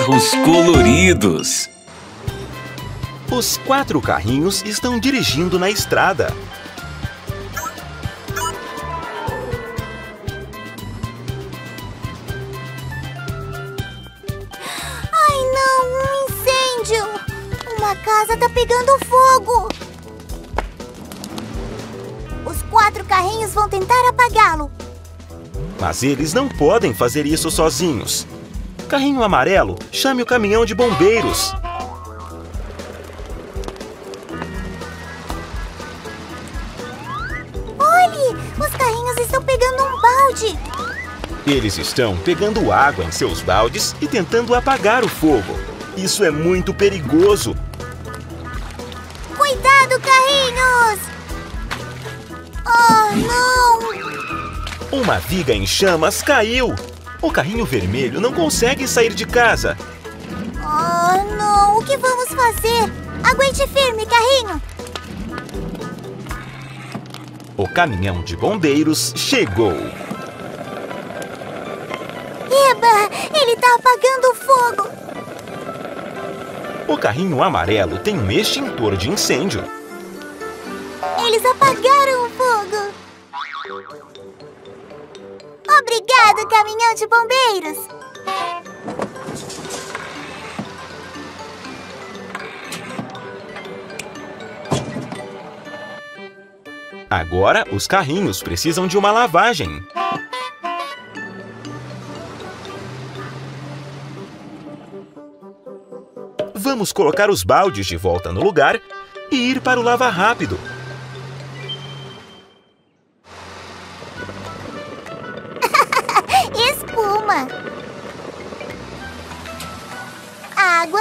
carros coloridos. Os 4 carrinhos estão dirigindo na estrada. Ai, não! Um incêndio! Uma casa tá pegando fogo! Os 4 carrinhos vão tentar apagá-lo. Mas eles não podem fazer isso sozinhos. Carrinho amarelo, chame o caminhão de bombeiros. Olhe! Os carrinhos estão pegando um balde! Eles estão pegando água em seus baldes e tentando apagar o fogo. Isso é muito perigoso. Cuidado, carrinhos! Oh, não! Uma viga em chamas caiu. O carrinho vermelho não consegue sair de casa. Oh, não! O que vamos fazer? Aguente firme, carrinho! O caminhão de bombeiros chegou. Eba! Ele tá apagando o fogo! O carrinho amarelo tem um extintor de incêndio. Eles apagaram o fogo! Obrigado, caminhão de bombeiros! Agora, os carrinhos precisam de uma lavagem. Vamos colocar os baldes de volta no lugar e ir para o lava-rápido. Espuma! Água.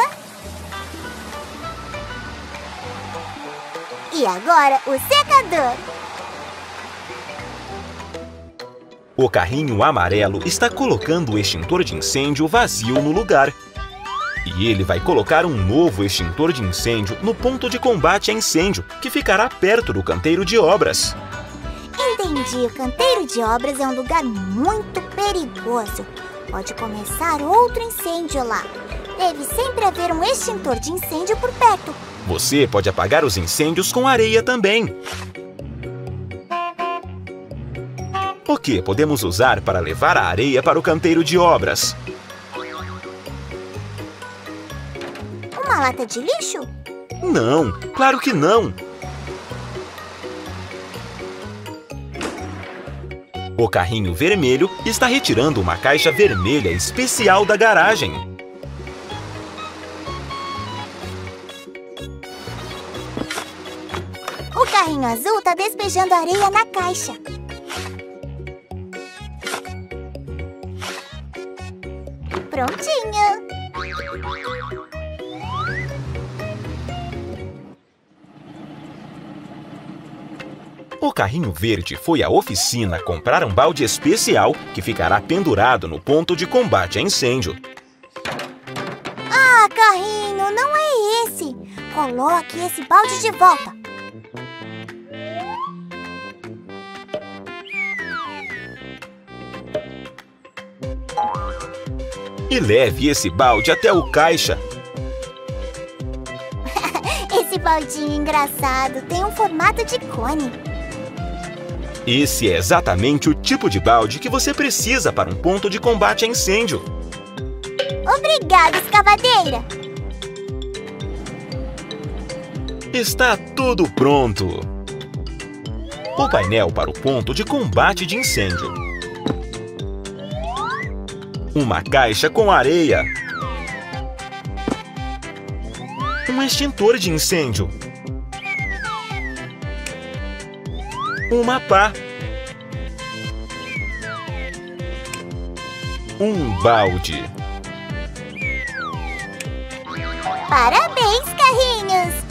E agora o secador. O carrinho amarelo está colocando o extintor de incêndio vazio no lugar. E ele vai colocar um novo extintor de incêndio no ponto de combate a incêndio, que ficará perto do canteiro de obras. Entendi. O canteiro de obras é um lugar muito perigoso. Pode começar outro incêndio lá. Deve sempre haver um extintor de incêndio por perto. Você pode apagar os incêndios com areia também. O que podemos usar para levar a areia para o canteiro de obras? Uma lata de lixo? Não, claro que não! O carrinho vermelho está retirando uma caixa vermelha especial da garagem. O carrinho azul está despejando areia na caixa. Prontinho! O carrinho verde foi à oficina comprar um balde especial que ficará pendurado no ponto de combate a incêndio. Ah, carrinho, não é esse! Coloque esse balde de volta. E leve esse balde até o caixa. Esse baldinho engraçado tem um formato de cone. Esse é exatamente o tipo de balde que você precisa para um ponto de combate a incêndio. Obrigada, escavadeira! Está tudo pronto. O painel para o ponto de combate de incêndio. Uma caixa com areia. Um extintor de incêndio. Uma pá. Um balde. Parabéns, carrinhos!